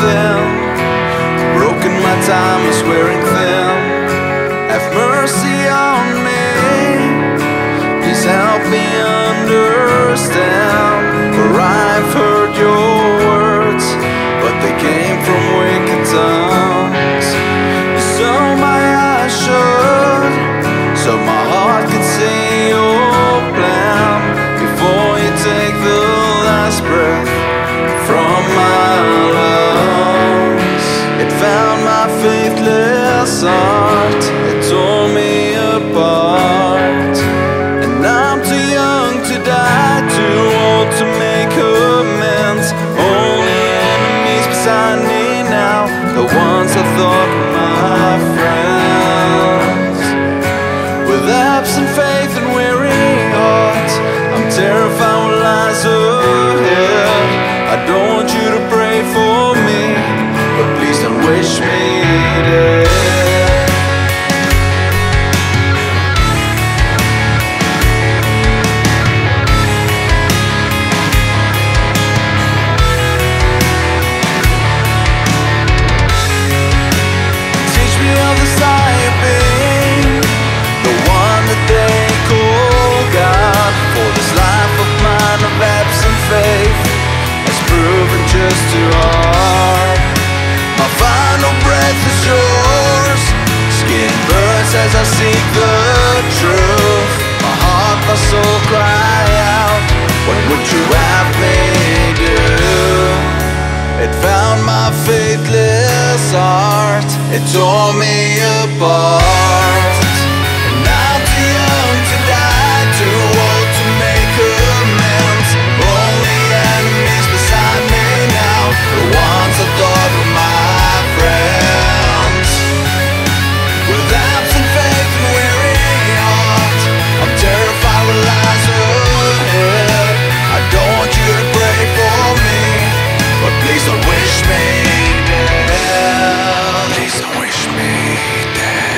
thin. Broken, my time is wearing thin. Have mercy on me, please help me understand. For I've heard your words, but they came from wicked tongues. So my eyes should, so my heart can see your plan. Before you take the last breath from my lungs, it found my faithless heart, it tore me apart. And I'm too young to die, too old to make amends. Only enemies beside me now, the ones I thought were my friends. With absent faith and weary heart, I'm terrified what lies ahead. I don't want you to pray for me, but please don't wish me dead. Teach me of the side being the one that they call God. For this life of mine of absent faith has proven just too hard. My final breath is yours, skin burns as I seek the truth. My heart, my soul cry out, what would you have me do? It found my faithless heart, it tore me apart. And I'm too young to die, too old to make amends. Only enemies beside me now, the ones I thought were my friends. With absent faith and weary heart, I'm terrified what lies ahead. I don't want you to pray for me, but please don't wish me dead. Please don't wish me dead.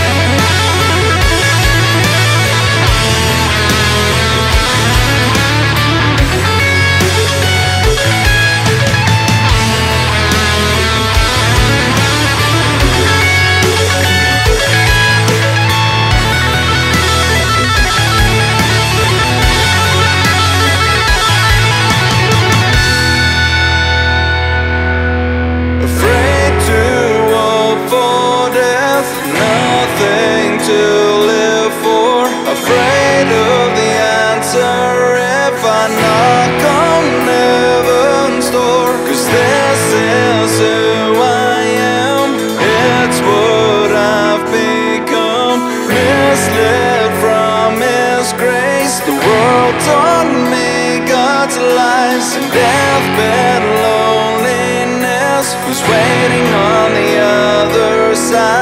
Afraid to hope for death, nothing to live for. Afraid of the answer if I knock on heaven's door. 'Cause this is who I am, it's what I've become. Misled from His grace, the world taught me God's lies. And deathbed loneliness, who's waiting on the other side?